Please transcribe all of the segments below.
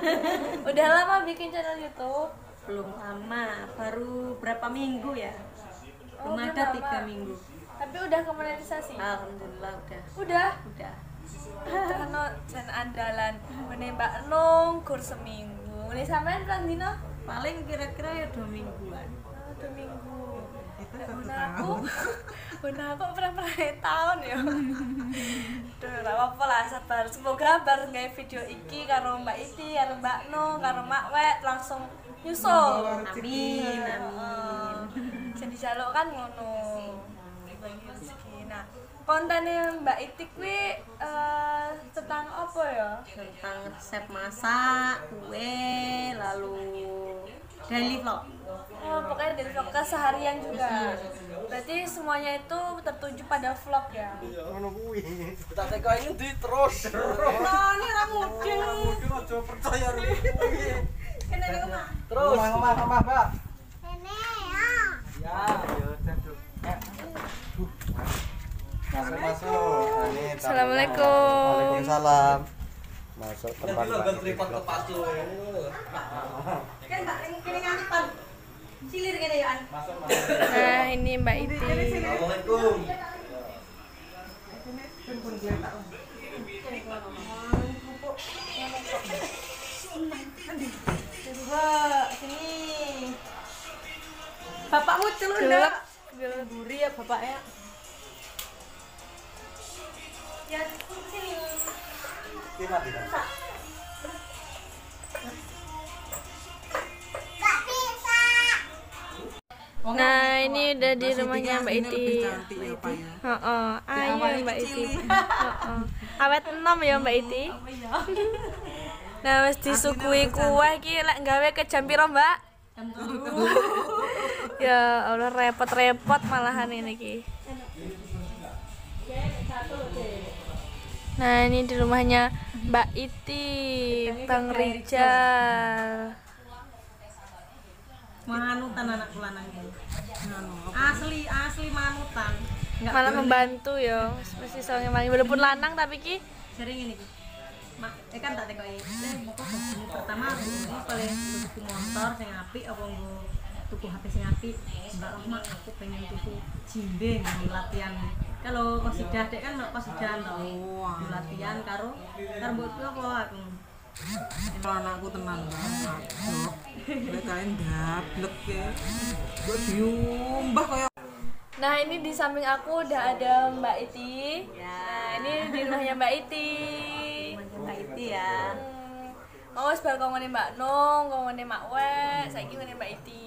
Udah lama bikin channel YouTube? Belum lama, baru berapa minggu ya? Belum belum ada lama. 3 minggu. Tapi udah ke monetisasi? Alhamdulillah udah. Udah? Udah. Karena channel andalan menembak nongkur seminggu. Ini sampean pirang dino? Paling kira-kira ya 2 mingguan. 2 minggu. Itu Nek 1 Bunda tahun. Bunda aku pernah tahun ya. Duh, ora apa lah, sabar. Semoga bareng gawe video iki karo Mbak Iti, karo Mbak No, karo Mak Wet langsung nyusul. Amin, amin. Jadi jaluk kan ngono. Bagi rezeki. Nah, kontennya Mbak Iti kuwi tentang apa ya? Tentang resep masak, kue, lalu daily vlog. Oh, pokoknya dari vlog keseharian juga. Berarti semuanya itu tertuju pada vlog ya. Ngono kuwi. Tak teko ini terus. Nah, ini orang mudeng. Mungkin aja percaya kuwi. Kene di rumah. Terus. Omah, Pak. Ya. Masuk. Assalamualaikum. Waalaikumsalam. Masuk Kan tempat dulu kan tripod ke pasu. Kan tak kene ngalipan. Silir kene ya, An. Nah, ini Mbak Iti. Assalamualaikum. Coba sini. Bapakmu celunda. Buri ya bapaknya. Ya, sini. Nah, ini udah di rumahnya Mbak Iti. Lebih cantik ya, Pak ya. Heeh, ayo Mbak Iti. Heeh. Awet enom ya Mbak Iti. Nah, wis disukui kue iki lek gawe ke jam piro, Mbak? Ya Allah, repot-repot malahan ini ki. Nah, ini di rumahnya Mbak Iti, Bang Rijal. Manutan anakku lanang iki. Asli manutan. Enggak Malah membantu ya, mesti soalnya walaupun lanang tapi ki sering ini ki. Kan tak tekoki. Moko bojomu pertama ini paling tuku motor sing apik apa nggo tuku HP sing apik. Mbak Rahma aku pengen tuku jimbe nggo latihan. Kalau kosidah dek kan kosidahan to. Latihan karo mbokku apa aku. Kalau anakku tenang banget. Mereka ndablek ya. Gue diumbah kayak Nah, ini di samping aku udah ada Mbak Iti. Nah, ini di rumahnya Mbak Iti. Mbak Iti ya. Mau sebar ngomongin Mbak Nong, ngomongin Mak Wet, saiki ngomongin Mbak Iti.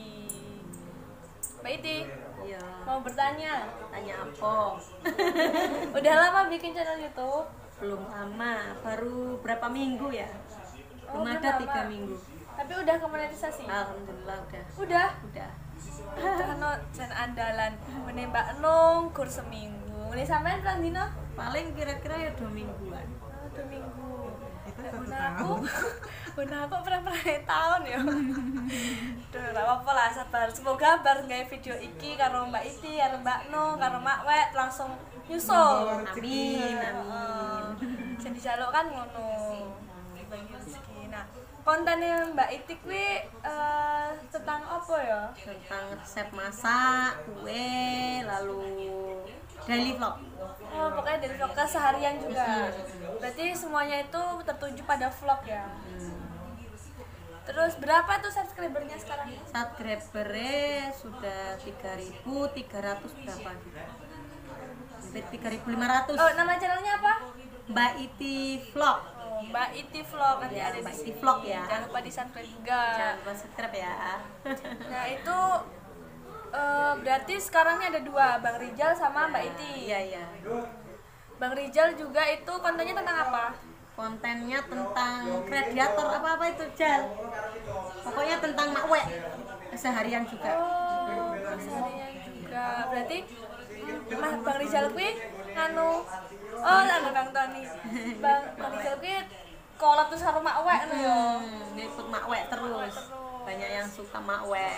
Mbak Iti, Iya. mau bertanya? Tanya apa? Udah lama bikin channel YouTube? Belum lama, baru berapa minggu ya? Oh, Belum belum ada lama. 3 minggu. Tapi udah ke monetisasi? Alhamdulillah udah. Udah? Udah. Karena channel andalan menembak nongkur seminggu. Ini sampean pirang dino? Paling kira-kira ya 2 mingguan. 2 minggu. itu Nek 1 Bunda tahun. Bunda aku pernah tahun ya. Duh, ora apa lah, sabar. Semoga bareng gawe video iki karo Mbak Iti, karo Mbak No, karo Mak Wet langsung nyusul. Amin, amin. Jadi jaluk kan ngono. Bagi rezeki. Nah, kontennya Mbak Iti kuwi tentang apa ya? Tentang resep masak, kue, lalu daily vlog. Oh, pokoknya dari vlog keseharian juga. Berarti semuanya itu tertuju pada vlog ya. Terus berapa tuh subscribernya sekarang? Subscribernya sudah 3.300 berapa gitu. Hampir 3.500. Oh, nama channelnya apa? Mbak Iti Vlog. Oh, Mbak Iti Vlog nanti Ya, ada Mbak di Iti sini. Vlog ya. Jangan lupa di subscribe juga. Jangan lupa subscribe ya. Nah, itu berarti sekarang ini ada 2, Bang Rijal sama Mbak Iti. Iya, iya. Bang Rijal juga itu kontennya tentang apa? Kontennya tentang gladiator apa-apa itu, Jal. Pokoknya tentang makwe. Keseharian juga. Oh, keseharian juga. Berarti Mas Bang Rijal kuwi anu anu Bang Tony. Bang Rijal kuwi kolab terus karo makwe ngono ya. Ikut makwe terus. Banyak yang suka makwe.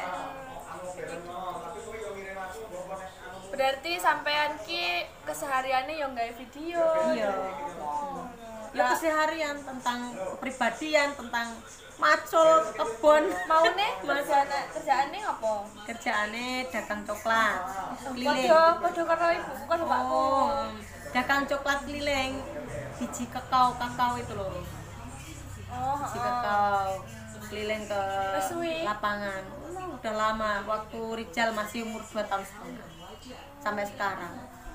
Berarti sampean ki kesehariannya yang gawe video. Iya. Ya keseharian tentang kepribadian, tentang macul, kebon. Maune kerjaane apa? Kerjaane dagang coklat keliling. Padha karo ibuku kan bapakku. Oh, dagang coklat keliling. Biji kakao itu loh. Oh, Biji kakao keliling ke Suwi. lapangan. Udah lama, waktu Rijal masih umur 2 tahun setengah sampai sekarang.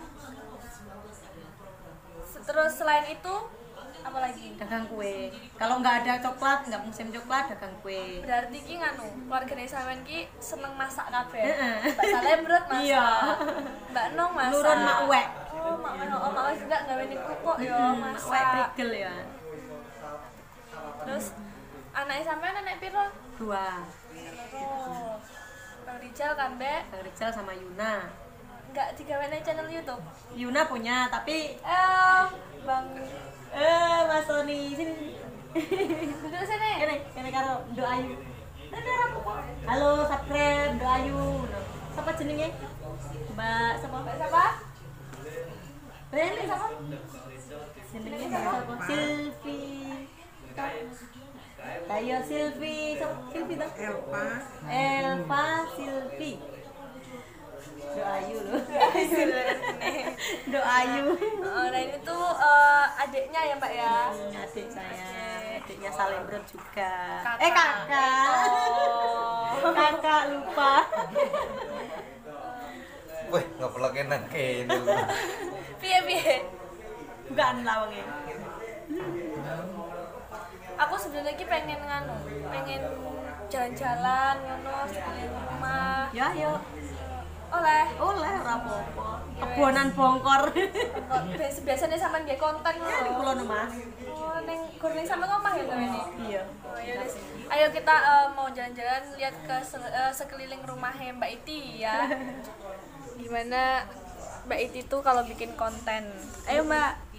Terus selain itu apa lagi? Dagang kue. Kalau nggak ada coklat, nggak musim coklat, dagang kue. Berarti ki nganu, keluargane sampean ki seneng masak kabeh. Heeh. Mbak Salembrot masak. Iya. Mbak Nong masak. Nurun mak wek. Oh, mak wek juga gawe niku kok ya Mak wek masak. prigel ya. Terus anaknya sampean anak piro? 2. Oh. Bang Rijal kan, Mbak? Bang Rijal sama Yuna. Enggak digaweane channel YouTube. Yuna punya, tapi Bang Mas Tony sini. duduk sini. Kene karo Nduk Ayu. Halo, subscribe Nduk Ayu. Siapa jenenge? Mbak siapa? Mbak siapa? Ini siapa? Jenenge siapa? Silvi. Ayo Silvi, Silvi dah. Elva Silvi. Nduk Ayu loh. Nduk Ayu. Nah ini tuh adiknya ya Mbak ya. Adik saya, adiknya Salembrot juga. Kakak. Kakak lupa. Wih, ngeplok nang kene lho. Piye? Bukan lawangnya. Aku sebenarnya ki pengen pengen jalan-jalan ngono sekeliling rumah. Ya, yuk. Oleh Oleh ora apa-apa. Kebonan bongkor. biasanya sampean nggih konten Di lho. Pulau Mas. Oh, ning goreng sampe omah ya ini. Iya. Oh, ya wis. Ayo kita mau jalan-jalan lihat ke sekeliling rumahnya Mbak Iti ya. Gimana Mbak Iti tuh kalau bikin konten. Ayo Mbak.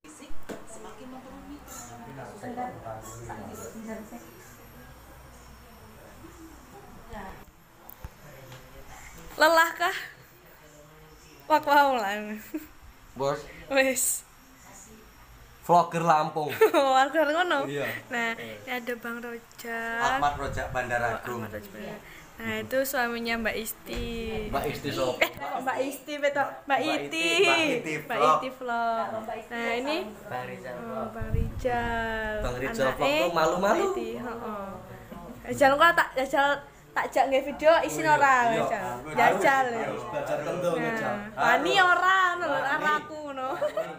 Lelah kah? Wak waulan. Bos, Wis. vlogger Lampung. Warga ngono. Iya. Nah, ini ada Bang Rojak. Ahmad Rojak Bandar Agung. Nah, itu suaminya Mbak Isti. Mbak Isti sop. Mbak Isti betul. Mbak Iti. Mbak Iti vlog. Nah, ini Bang Rizal. oh, Bang Rijal. Bang Rijal vlog Anake tuh malu-malu. Mbak Iti, heeh. Jajal kok tak jak nge video isin ora Iya. jajal. Belajar kendel Nah, wani ora ngono arahku ngono.